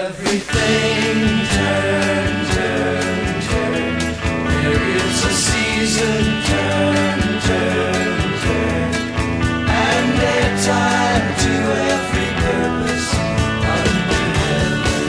everything turn, turn, turn. There is a season, turn, turn, turn. And a time to every purpose under heaven.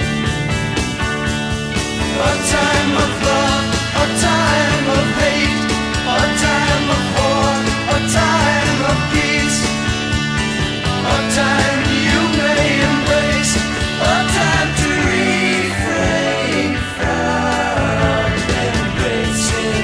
A time of love, a time of hate, a time of war, a time of peace, a time you may embrace, a time to refrain from embracing.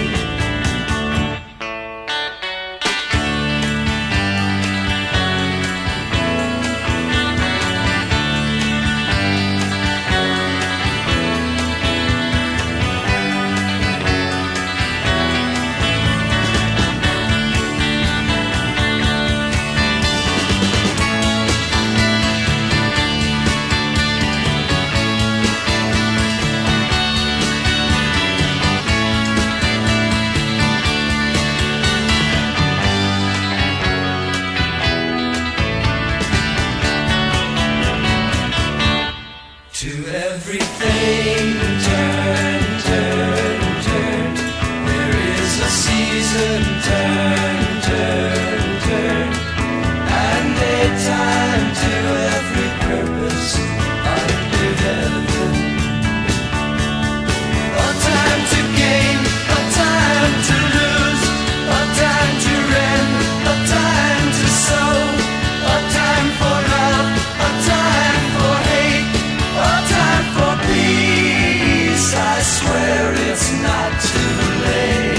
To everything turn, turn, turn. There is a season, turn, turn, turn. And a time to every purpose under heaven. A time to gain, a time to lose, a time to rend, a time to sow, a time for love, a time for hate, a time for peace. I swear it's not too late.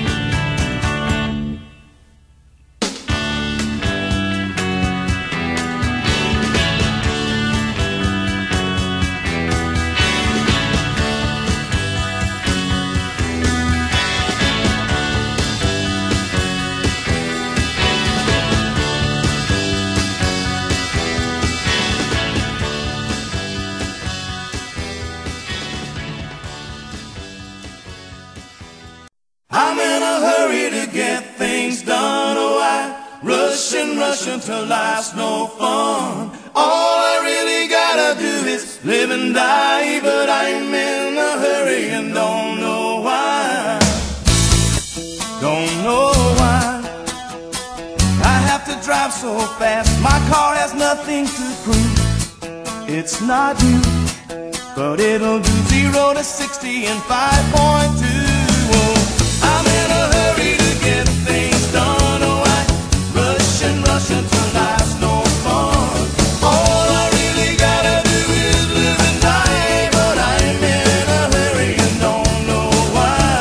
I'm in a hurry to get things done. Oh, I rush and rush until life's no fun. All I really gotta do is live and die, but I'm in a hurry and don't know why. Don't know why I have to drive so fast. My car has nothing to prove. It's not you, but it'll do 0 to 60 in 5.2. I'm in a hurry to get things done. Oh, I rush and rush until life's no fun. All I really gotta do is live and die, but I'm in a hurry and don't know why.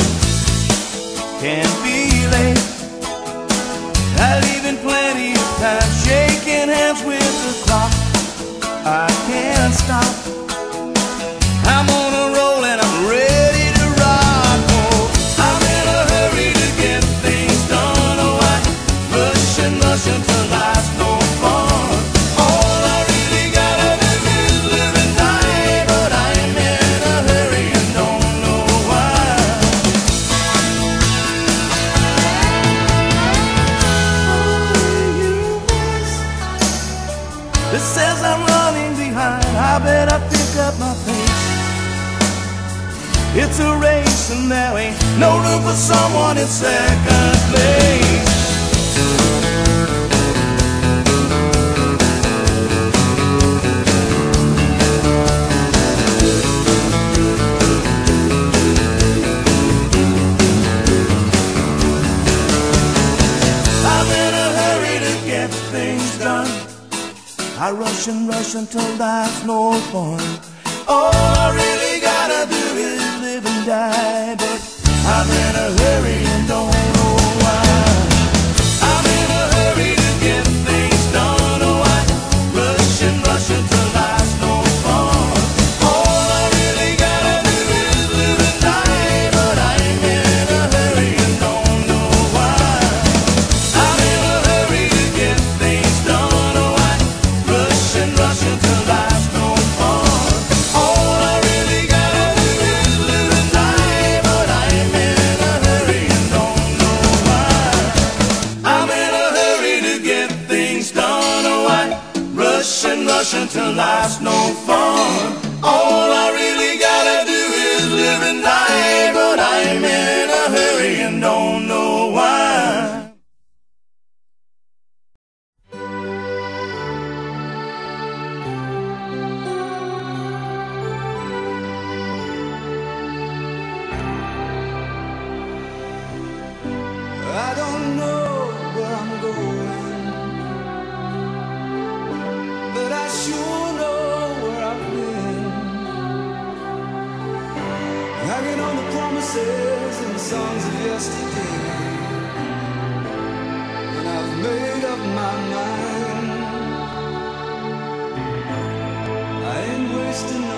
Can't be late. I leave in plenty of time, shaking hands with the clock. I can't stop. I'm on a roll and I'm ready to rock. Oh, I'm in a hurry to get things done. Oh, I rush and rush until life's no fun. All I really gotta do is live and die, but I'm in a hurry and don't know why. It says I'm running behind. I better pick up my pace. It's a race and there ain't no room for someone in second place. I'm in a hurry to get things done. I rush and rush until life's no fun. All I really gotta do is live and die, but I'm in a hurry and don't know why. I'm in a hurry to get things done. Oh, I rush and rush until life's no fun. All I really gotta do is live and die, but I'm in a hurry and don't know why. I'm in a hurry to get things done. Oh, I rush and rush until life's no fun. hanging on the promises and the songs of yesterday. And I've made up my mind, I ain't wasting